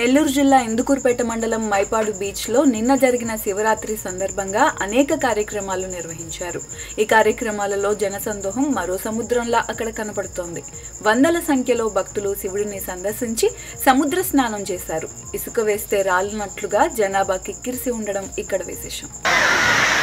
నెల్లూరు జిల్లా ఇందుకూరుపేట మండలం మైపాడు బీచ్లో నిన్న జరిగిన శివరాత్రి సందర్భంగా అనేక కార్యక్రమాలు నిర్వహించారు. ఈ కార్యక్రమాలలో జనసందోహం మరో సముద్రంలా అక్కడ కనపడుతోంది. వందల సంఖ్యలో భక్తులు శివుడిని సందర్శించి సముద్ర స్నానం చేశారు. ఇసుక వేస్తే రాలినట్లుగా జనాభా కిక్కిరిసి ఉండడం ఇక్కడ విశేషం.